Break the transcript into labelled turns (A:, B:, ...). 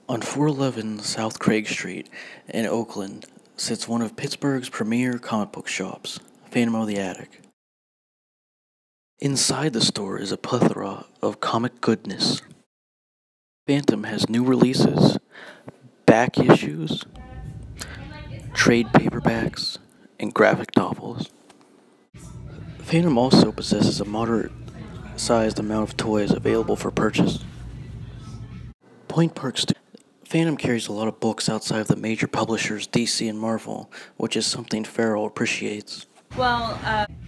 A: On 411 South Craig Street in Oakland sits one of Pittsburgh's premier comic book shops, Phantom of the Attic. Inside the store is a plethora of comic goodness. Phantom has new releases, back issues, trade paperbacks, and graphic novels. Phantom also possesses a moderate-sized amount of toys available for purchase. Point Park Phantom carries a lot of books outside of the major publishers DC and Marvel, which is something Farrell appreciates.
B: Well,